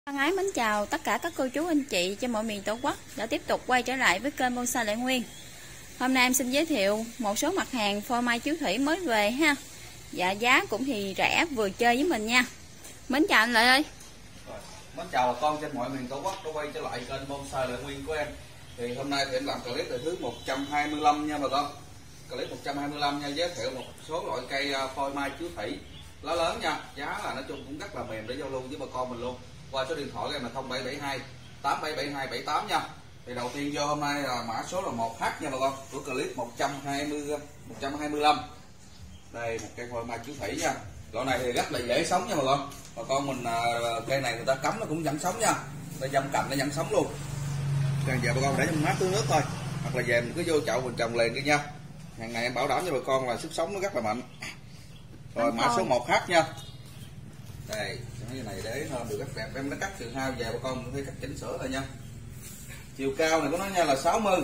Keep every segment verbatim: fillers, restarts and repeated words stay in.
Thân ái mến chào tất cả các cô chú anh chị trên mọi miền Tổ quốc đã tiếp tục quay trở lại với kênh Bonsai Lệ Nguyên. Hôm nay em xin giới thiệu một số mặt hàng phôi mai chiếu thủy mới về ha. Dạ giá cũng thì rẻ vừa chơi với mình nha. Mến chào anh Lợi ơi. Rồi, mến chào bà con trên mọi miền Tổ quốc đã quay trở lại kênh Bonsai Lệ Nguyên của em. Thì hôm nay thì em làm clip thứ một trăm hai mươi lăm nha bà con. Clip một trăm hai mươi lăm nha, giới thiệu một số loại cây phôi mai chiếu thủy lá lớn nha. Giá là nói chung cũng rất là mềm để giao lưu với bà con mình luôn. Qua số điện thoại của em là không bảy bảy hai tám bảy bảy hai bảy tám nha. Thì đầu tiên vô hôm nay là mã số là một H nha bà con, của clip một trăm hai mươi một trăm hai mươi lăm. Đây một cây phôi mai chiếu thủy nha. Loại này thì rất là dễ sống nha bà con. Bà con mình cây này người ta cắm nó cũng vẫn sống nha. Nó dâm cành nó vẫn sống luôn. Bây giờ bà con để trong mát tưới nước thôi, hoặc là về mình cứ vô chậu mình trồng liền đi nha. Hàng ngày em bảo đảm cho bà con là sức sống nó rất là mạnh. Rồi mã số một H nha. Đây cái này để nó được rất đẹp, em nó cắt từ hao về bà con mình phải cắt chỉnh sửa rồi nha. Chiều cao này của nó nha là sáu mươi.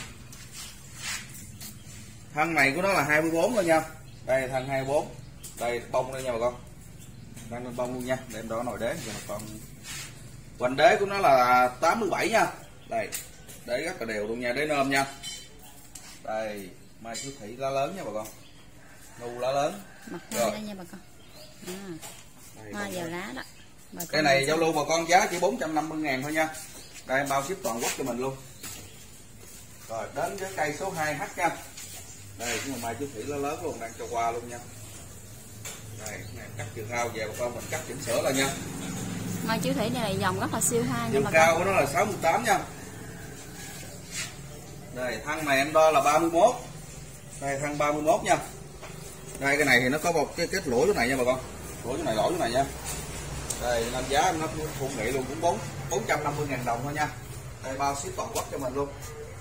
Thân này của nó là hai mươi bốn thôi nha. Đây thân hai mươi bốn. Đây bông đây nha bà con. Đang lên bông luôn nha, để em đo nồi đế cho bà con. Hoành đế của nó là tám mươi bảy nha. Đây, đế rất là đều luôn nha, đế nôm nha. Đây, mai chiếu thủy lá lớn nha bà con. Nu lá lớn. Mặt hai đây nha bà con. À. Hoa vào lá đó. Cái này giao lưu bà con giá chỉ bốn trăm năm mươi ngàn thôi nha. Đây em bao ship toàn quốc cho mình luôn. Rồi đến với cây số hai H nha. Đây cái mai chiếu thủy lá lớn luôn, đang cho qua luôn nha. Đây này, cắt chiều cao về bà con mình cắt chỉnh sửa lại nha. Mai chiếu thủy này là dòng rất là siêu hai nha chiều bà cao con. của nó là sáu mươi tám nha. Đây thân này em đo là ba mươi mốt. Đây thân ba mươi mốt nha. Đây cái này thì nó có một cái kết lũa chỗ này nha bà con. Lũa chỗ này lỗ chỗ này nha. Đây nên giá nó phụ nghị luôn cũng bốn bốn trăm năm mươi ngàn đồng thôi nha. Đây bao ship toàn quốc cho mình luôn.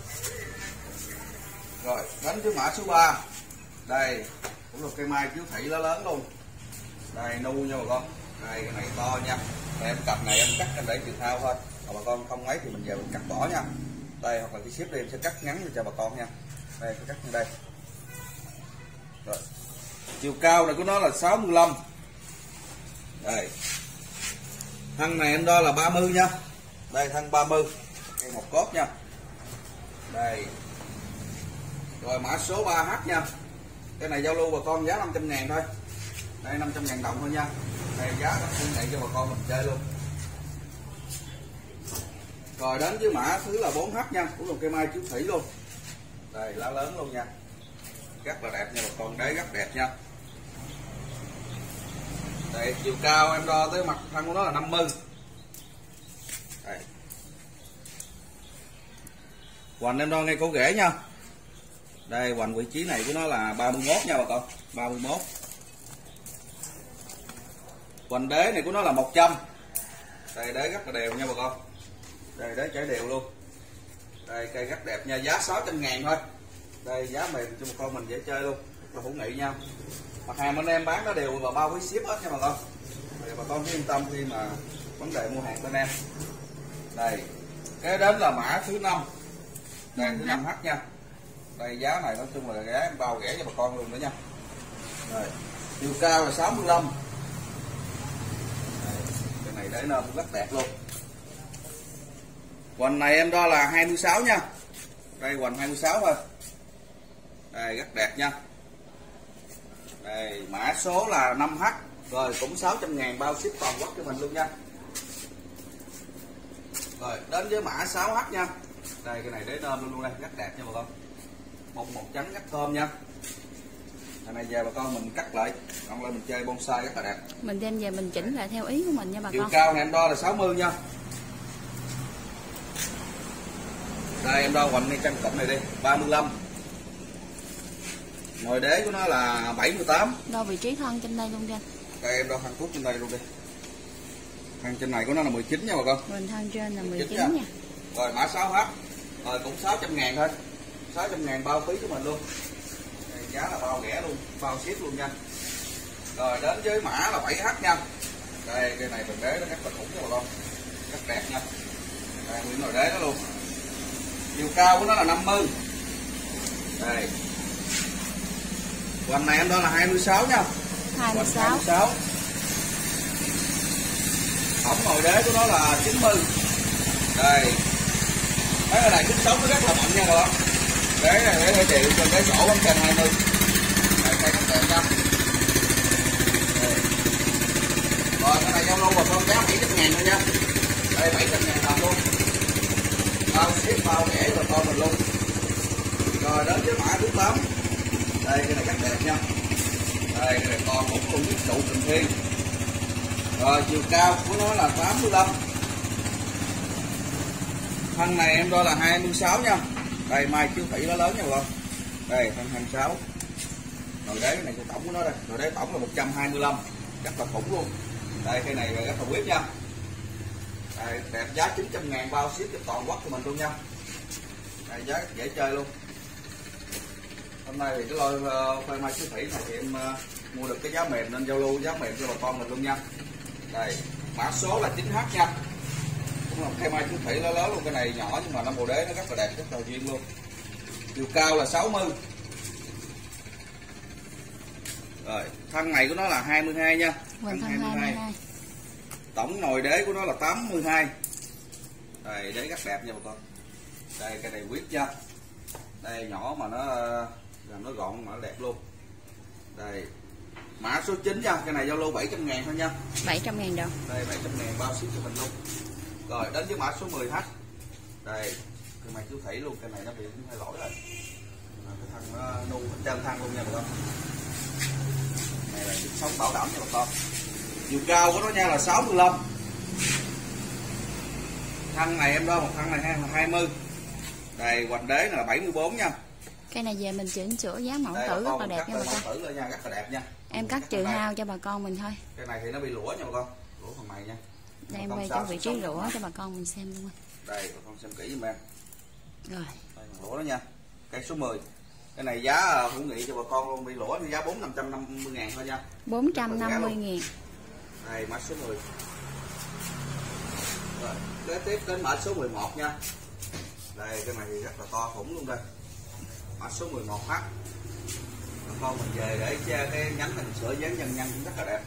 Rồi đến với mã số ba. Đây cũng là cây mai chiếu thủy lá lớn luôn. Đây nu nha bà con. Đây cái này to nha. Đây, em cặp này em cắt em để chiều thao thôi. Còn bà con không mấy thì mình về mình cắt bỏ nha. Đây hoặc là cái ship đi em sẽ cắt ngắn cho bà con nha. Đây sẽ cắt như đây. Rồi. Chiều cao này của nó là sáu mươi lăm. Đây. Thân này em đo là ba mươi nha. Đây thân ba mươi. Cây một cốt nha. Đây. Rồi mã số ba H nha. Cái này giao lưu bà con giá năm trăm ngàn thôi. Đây năm trăm ngàn đồng thôi nha. Đây giá nó thương này cho bà con mình chơi luôn. Rồi đến với mã thứ là bốn H nha. Cũng là cây mai chiếu thủy luôn. Đây lá lớn luôn nha. Rất là đẹp nha bà con, đế rất đẹp nha. Đây chiều cao em đo tới mặt thân của nó là năm mươi. Đây. Hoành em đo ngay cổ rễ nha. Đây hoành vị trí này của nó là ba mươi mốt nha bà con, ba mươi mốt. Hoành đế này của nó là một trăm. Đây đế rất là đều nha bà con. Đây đế chảy đều luôn. Đây cây rất đẹp nha, giá sáu trăm ngàn thôi. Đây giá mềm cho bà con mình dễ chơi luôn, rất là hữu nghị nha. Mặt hàng bên em bán nó đều và bao với ship hết nha bà con. Để bà con cứ yên tâm khi mà vấn đề mua hàng bên em. Đây cái đến là mã thứ năm. Đây thứ năm H nha. Đây giá này nói chung là giá em bao rẻ cho bà con luôn nữa nha. Rồi chiều cao là sáu mươi lăm. Đây, cái này để nên rất đẹp luôn. Hoành này em đo là hai mươi sáu nha. Đây hoành hai mươi sáu thôi. Đây rất đẹp nha. Đây mã số là năm H. Rồi cũng sáu trăm ngàn bao ship toàn quốc cho mình luôn nha. Rồi đến với mã sáu H nha. Đây cái này đế nôm luôn luôn đây, rất đẹp nha bà con. Bông một trắng rất thơm nha. Cái này về bà con mình cắt lại, còn lại mình chơi bonsai rất là đẹp. Mình đem về mình chỉnh lại theo ý của mình nha bà chiều con. Chiều cao này em đo là sáu mươi nha. Đây em đo hoành đi căn cụm này đi, ba mươi lăm. Ngồi đế của nó là bảy mươi tám. Đo vị trí thân trên đây luôn nha. Đây em đo thân phút trên đây luôn đi. Thân trên này của nó là mười chín nha bà con. Mình thân trên là mười chín nha. nha. Rồi mã sáu H. Rồi cũng sáu trăm ngàn thôi. sáu trăm ngàn bao phí của mình luôn. Đây, giá là bao rẻ luôn, bao ship luôn nha. Rồi đến với mã là bảy H nha. Đây cây này mình đế nó rất là khủng nha bà con. Rất đẹp nha. Đây nguyên nồi đế đó luôn. Chiều cao của nó là năm mươi. Đây. Hoành này em đó là hai mươi sáu nha. hai mươi sáu. tổng nồi đế của nó là chín mươi. Đây mấy cái này kính sống nó rất là mạnh nha các bạn. Đế này để thể chịu cho cái chỗ bánh canh hai mươi. Đây cây rất đẹp nha. Rồi cái này giao lưu bà con giá bảy trăm ngàn thôi nha. Đây bảy trăm ngàn đồng luôn. Bao ship bao rẻ bà con mình luôn. Rồi đến với mã thứ tám. Đây cái này rất đẹp nha. Đây cái này còn một con nhất trụ Cần Thiên. Rồi chiều cao của nó là tám mươi lăm. Thân này em đo là hai mươi sáu nha. Đây mai chiếu thị nó lớn nha bà con. Đây thân hai mươi sáu. Rồi đế này tổng của nó đây. Rồi đế tổng là một trăm hai mươi lăm. Rất là khủng luôn. Đây cái này rất là quý nha. Đây, đẹp giá chín trăm ngàn bao ship cho toàn quốc của mình luôn nha. Đây giá dễ chơi luôn. Hôm nay thì cái lôi khoai mai chiếu thị này thì em uh, mua được cái giá mềm nên giao lưu giá mềm cho bà con mình luôn nha. Đây mã số là chín H nha. Cũng là khoai mai chiếu thị lớn lớn luôn. Cái này nhỏ nhưng mà nó màu đế nó rất là đẹp, rất là duyên luôn. Chiều cao là sáu mươi. Rồi thân này của nó là hai mươi hai nha. Thân hai mươi hai. Tổng nồi đế của nó là tám mươi hai. Đây đế rất đẹp nha bà con. Đây cái này quyết nha. Đây nhỏ mà nó làm nó gọn mà nó đẹp luôn. Đây mã số chín nha. Cái này giao lưu bảy trăm ngàn thôi nha. bảy trăm ngàn đồng. Đây bảy trăm ngàn bao ship cho mình luôn. Rồi đến với mã số mười H. Đây cái mày chú thủy luôn. Cái này nó bị cũng hơi lỗi rồi. Cái thằng nó nu hết trơn thang luôn nha bà con. Này là sức sống bảo đảm cho bà con. Chiều cao của nó nha là sáu mươi lăm. Thân này em đo một thân này hai mươi. Đây hoành đế là bảy mươi bốn nha. Cái này về mình chỉnh sửa giá mẫu đây, tử rất là đẹp nha bà con. Tử lên nha, rất là đẹp nha. Em cắt trừ hao cho bà con mình thôi. Cái này thì nó bị lũa nha bà con. Lũa phần này nha. Đây em quay cho vị trí lũa cho bà con mình xem luôn. Đây bà con xem kỹ giùm em. Rồi. Đây lũa đó nha. Cây số mười. Cái này giá hữu nghị cho bà con luôn, bị lũa thì giá bốn năm trăm năm mươi ngàn thôi nha. bốn trăm năm mươi ngàn. Đây mã số mười. Rồi, kế tiếp đến mã số mười một nha. Đây cái này thì rất là to khủng luôn đây. Mã số mười một H. Bà con mình về để che cái nhánh mình sửa dán nhân nhân cũng rất là đẹp.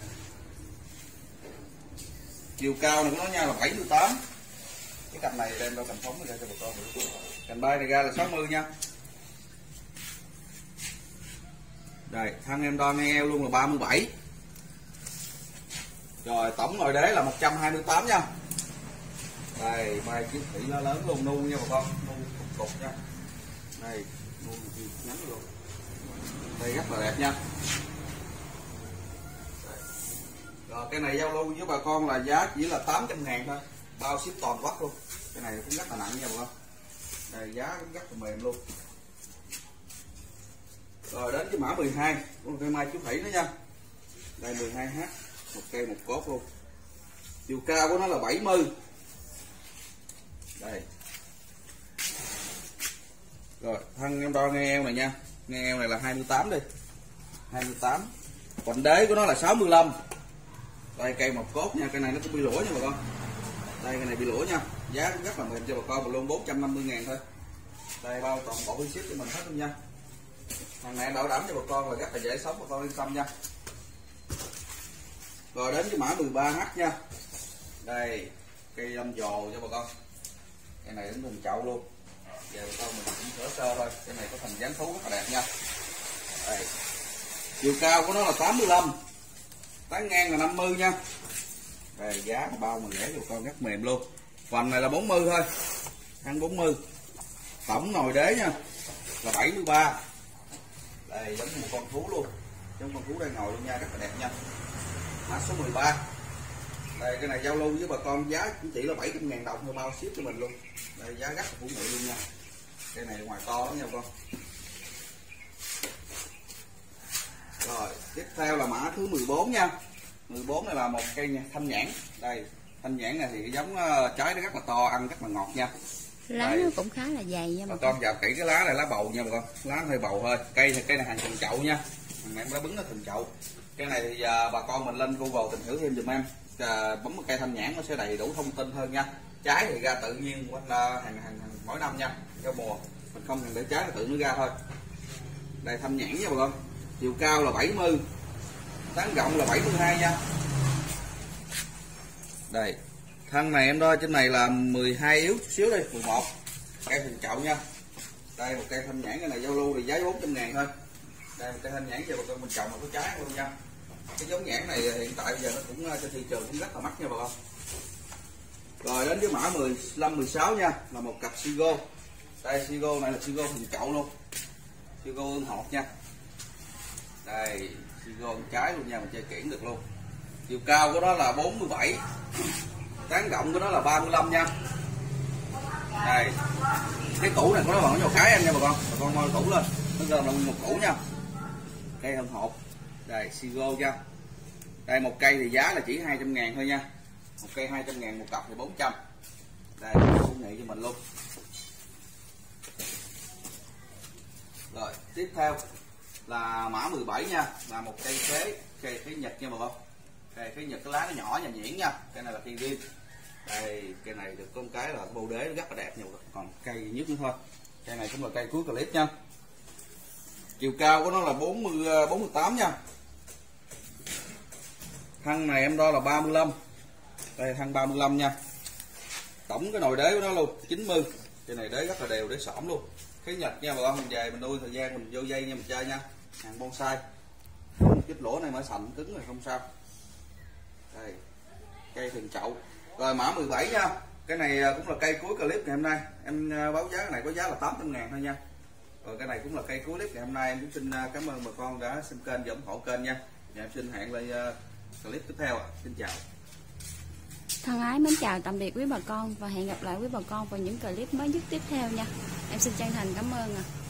Chiều cao này của nó nha là bảy mươi tám. Cái cành này đem đâu cành phóng ra cho bà con. Cành bay này ra là sáu mươi nha. Đây thân em đo ngang eo luôn là ba mươi bảy. Rồi tổng nồi đế là một trăm hai mươi tám nha. Đây mai chiếc thủy nó lớn luôn, nu nha bà con, nu cục cục nha. Đây nu ngắn luôn. Đây rất là đẹp nha. Rồi cái này giao lưu với bà con là giá chỉ là tám trăm ngàn thôi, bao ship toàn quốc luôn. Cái này cũng rất là nặng nha bà con. Đây giá cũng rất là mềm luôn. Rồi đến cái mã mười hai của cây mai chú thủy nữa nha. Đây mười hai H, một cây một cốt luôn. Chiều cao của nó là bảy mươi. Đây. Rồi thân em đo ngang eo này nha. Ngang eo này là hai mươi tám đi. hai mươi tám. Hoành đế của nó là sáu mươi lăm. Đây cây một cốt nha, cây này nó cũng bị lũa nha bà con. Đây cây này bị lũa nha. Giá cũng rất là mềm cho bà con, mà luôn bốn trăm năm mươi ngàn thôi. Đây bao toàn bộ ship cho mình hết luôn nha. Thằng này bảo đảm cho bà con là rất là dễ sống, bà con yên tâm nha. Rồi đến cái mã mười ba H nha. Đây cây lâm dồ cho bà con. Cái này đến hình chậu luôn. Giờ bà con mình cũng sửa sơ thôi. Cái này có thành dáng thú rất là đẹp nha. Đây. Chiều cao của nó là tám mươi lăm. Tán ngang là năm mươi nha. Đây giá bao mình rẻ cho bà con rất mềm luôn. Phần này là bốn mươi thôi. Ăn bốn mươi. Tổng nồi đế nha là bảy mươi ba. Đây giống như một con thú luôn, giống con thú đang ngồi luôn nha, rất là đẹp nha. Mã số mười ba. Đây cái này giao lưu với bà con giá cũng chỉ là bảy trăm ngàn đồng thôi, bao ship cho mình luôn. Đây giá rất là hữu nghị luôn nha. Cái này ngoài to lắm nha bà con. Rồi tiếp theo là mã thứ mười bốn nha. mười bốn này là một cây thanh nhãn. Đây thanh nhãn này thì cái giống trái nó rất là to, ăn rất là ngọt nha. Lá đây. Nó cũng khá là dày nha bà con. Vào kỹ cái lá này lá bầu nha bà con, lá hơi bầu thôi. Cây thì cây này hàng thùng chậu nha, thằng em đã bứng nó thùng chậu. Cái này thì à, bà con mình lên Google tìm hiểu thêm giùm em. À, bấm cái cây thanh nhãn nó sẽ đầy đủ thông tin hơn nha. Trái thì ra tự nhiên quanh hàng, hàng, hàng mỗi năm nha, theo mùa mình không cần để trái nó tự nó ra thôi. Đây thanh nhãn nha bà con. Chiều cao là bảy mươi, tán rộng là bảy mươi hai nha. Đây Thân này em đo trên này là mười hai yếu chút xíu đi, mười một. Cây thường chậu nha. Đây một cây thanh nhãn, cái này giao lưu thì giá bốn trăm ngàn thôi. Đây một cây thanh nhãn cho bà con mình trồng mà có trái luôn nha. Cái giống nhãn này hiện tại bây giờ nó cũng trên thị trường cũng rất là mắc nha bà con. Rồi đến với mã mười lăm mười sáu nha, là một cặp Sigo. Đây Sigo này là Sigo thường chậu luôn. Sigo ương hột nha. Đây Sigo trái luôn nha, mình chơi kiển được luôn. Chiều cao của nó là bốn mươi bảy. Tán rộng của nó là ba mươi lăm nha. Đây. Cái củ này của nó bằng cái cái em nha bà con. Bà con moi củ lên. Nó gồm là một củ nha. Cây hương hột. Đây Sigo nha. Đây một cây thì giá là chỉ hai trăm ngàn thôi nha. Một cây hai trăm ngàn, một cặp thì bốn trăm. Đây cũng nghị cho mình luôn. Rồi tiếp theo là mã mười bảy nha, là một cây khế, cây khế Nhật nha bà con. Cây khế Nhật cái lá nó nhỏ và nhuyễn nha. Cây này là cây riêng. Đây cây này được con cái là bồ đế rất là đẹp nha bà con. Còn cây nhất nữa thôi. Cây này cũng là cây cuối clip nha. Chiều cao của nó là bốn mươi bốn mươi tám nha. Thân này em đo là ba mươi lăm. Đây thân ba mươi lăm nha. Tổng cái nồi đế của nó luôn chín mươi. Cây này đế rất là đều, đế xỏng luôn. Khế Nhật nha bà con, mình về mình nuôi thời gian mình vô dây nha mình chơi nha. Hàng bonsai. Cái lỗ này mở sành cứng rồi không sao. Đây. Cây thường chậu. Rồi mã mười bảy nha. Cái này cũng là cây cuối clip ngày hôm nay. Em báo giá cái này có giá là tám trăm ngàn thôi nha. Rồi cái này cũng là cây cuối clip ngày hôm nay. Em cũng xin cảm ơn bà con đã xem kênh và ủng hộ kênh nha. Và em xin hẹn lại clip tiếp theo ạ. Xin chào. Thân ái mến chào tạm biệt quý bà con và hẹn gặp lại quý bà con vào những clip mới nhất tiếp theo nha. Em xin chân thành cảm ơn ạ.